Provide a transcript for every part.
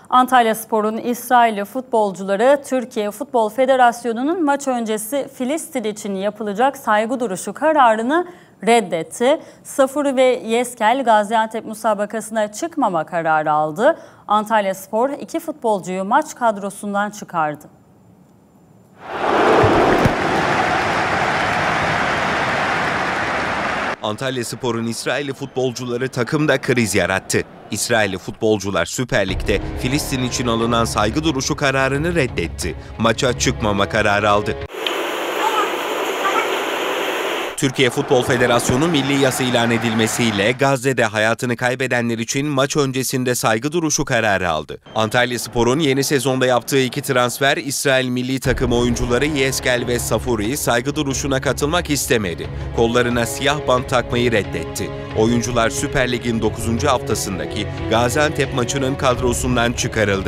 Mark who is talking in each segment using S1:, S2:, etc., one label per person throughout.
S1: Antalyaspor'un İsrailli futbolcuları Türkiye Futbol Federasyonu'nun maç öncesi Filistin için yapılacak saygı duruşu kararını reddetti. Safuri ve Yeskel Gaziantep müsabakasına çıkmama kararı aldı. Antalyaspor 2 futbolcuyu maç kadrosundan çıkardı.
S2: Antalyaspor'un İsrailli futbolcuları takımda kriz yarattı. İsrailli futbolcular Süper Lig'de Filistin için alınan saygı duruşu kararını reddetti. Maça çıkmama kararı aldı. Türkiye Futbol Federasyonu milli yasa ilan edilmesiyle Gazze'de hayatını kaybedenler için maç öncesinde saygı duruşu kararı aldı. Antalyaspor'un yeni sezonda yaptığı 2 transfer İsrail milli takımı oyuncuları Yeskel ve Safuri saygı duruşuna katılmak istemedi. Kollarına siyah bant takmayı reddetti. Oyuncular Süper Lig'in 9. haftasındaki Gaziantep maçının kadrosundan çıkarıldı.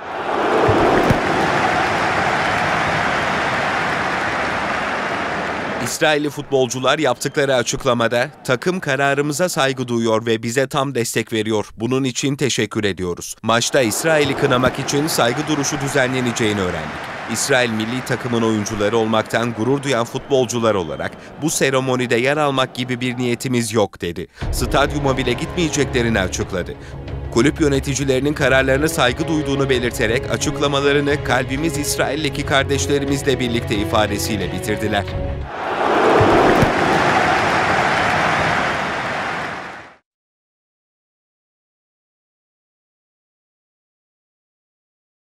S2: İsrailli futbolcular yaptıkları açıklamada takım kararımıza saygı duyuyor ve bize tam destek veriyor. Bunun için teşekkür ediyoruz. Maçta İsrail'i kınamak için saygı duruşu düzenleneceğini öğrendik. İsrail milli takımın oyuncuları olmaktan gurur duyan futbolcular olarak bu seremonide yer almak gibi bir niyetimiz yok dedi. Stadyuma bile gitmeyeceklerini açıkladı. Kulüp yöneticilerinin kararlarına saygı duyduğunu belirterek açıklamalarını "Kalbimiz İsrail'deki kardeşlerimizle birlikte" ifadesiyle bitirdiler.